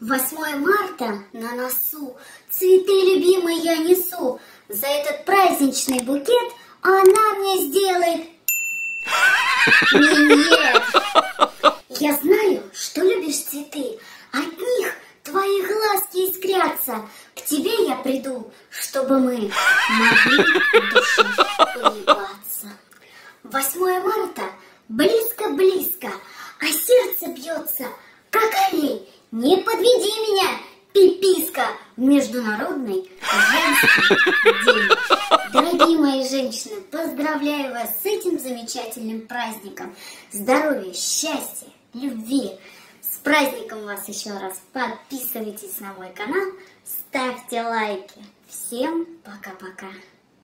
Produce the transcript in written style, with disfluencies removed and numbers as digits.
8 марта на носу, цветы любимые я несу. За этот праздничный букет она мне сделает минет. Я знаю, что любишь цветы, от них твои глазки искрятся. К тебе я приду, чтобы мы могли от души улыбаться. 8 марта близко-близко, а сердце бьется, как олень. Не подведи меня, пиписка, в Международный женский день. Дорогие мои женщины, поздравляю вас с этим замечательным праздником. Здоровья, счастья, любви. С праздником вас еще раз. Подписывайтесь на мой канал, ставьте лайки. Всем пока-пока.